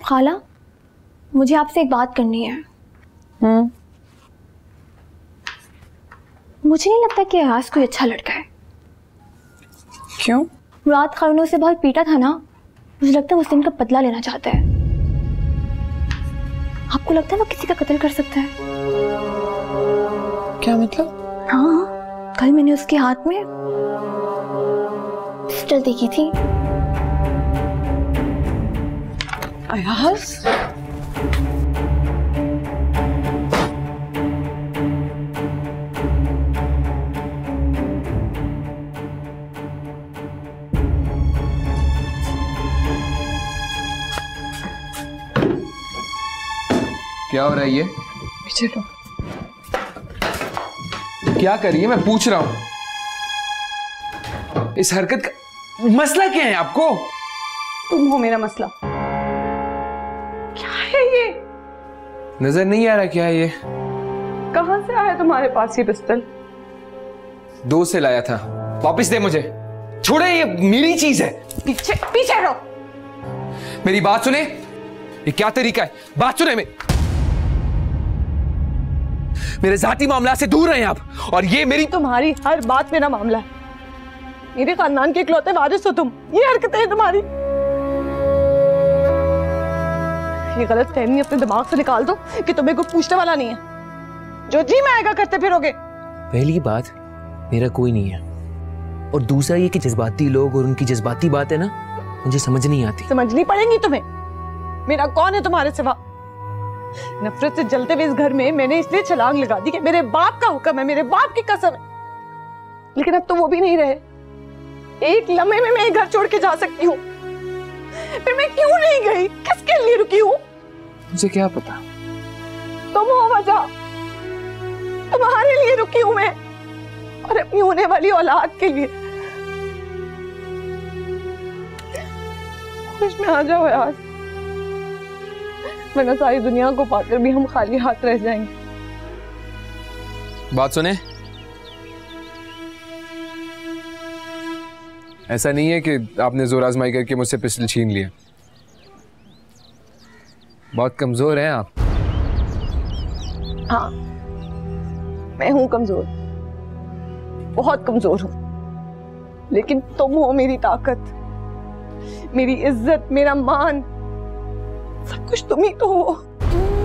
खाला, मुझे आपसे एक बात करनी है। मुझे नहीं लगता कि अयाज कोई अच्छा लड़का है। क्यों? रात खाला ने उसे बहुत पीटा था ना, मुझे लगता है वो उससे बदला लेना चाहता है। आपको लगता है वो किसी का कत्ल कर सकता है? क्या मतलब? हाँ, कल मैंने उसके हाथ में पिस्टल देखी थी। अयाज? क्या हो रहा है ये? पीछे लो। क्या कर रही है, मैं पूछ रहा हूं। इस हरकत का मसला क्या है आपको? तुम हो मेरा मसला। क्या है ये? नजर नहीं आ रहा क्या है ये? कहां से आया तुम्हारे पास ये पिस्टल? दोस्त से लाया था। वापस दे मुझे। छोड़े, ये मेरी चीज है। पीछे पीछे रहो। मेरी बात सुने। ये क्या तरीका है? बात सुने मेरे जाती मामला से दूर रहें आप। और ये मेरी तुम्हारी हर बात मेरा मामला है। मेरे खानदान के इकलौते वारिस हो तुम। ये हरकतें हैं तुम्हारी। ये गलत फहमी अपने दिमाग से निकाल दो कि तुम्हें कोई पूछने वाला नहीं है। जो जी में आएगा करते फिरोगे। पहली बात, मेरा कोई नहीं है। और दूसरा ये कि जज्बाती लोग और उनकी जज्बाती बात है ना, मुझे समझ नहीं आती। समझनी पड़ेंगी तुम्हें। मेरा कौन है तुम्हारे सिवा? नफरत से जलते हुए इस घर में मैंने इसलिए छलांग लगा दी कि मेरे बाप का हुक्म है, मेरे बाप की कसम है। लेकिन अब तो वो भी नहीं रहे। एक लम्हे में मैं ये घर छोड़ के जा सकती हूँ। फिर मैं क्यों नहीं गई? किसके लिए रुकी हूँ? मुझे क्या पता। तुम हो वजह। तुम्हारे लिए रुकी हूँ मैं, और अपनी होने वाली औलाद के लिए। खुश में आ जाओ यार, वरना सारी दुनिया को पाकर भी हम खाली हाथ रह जाएंगे। बात सुने, ऐसा नहीं है कि आपने जोर आजमाई करके मुझसे पिस्टल छीन लिया। बहुत कमजोर हैं आप। हाँ, मैं हूं कमजोर, बहुत कमजोर हूं। लेकिन तुम हो मेरी ताकत, मेरी इज्जत, मेरा मान, सब कुछ तुम ही तो हो।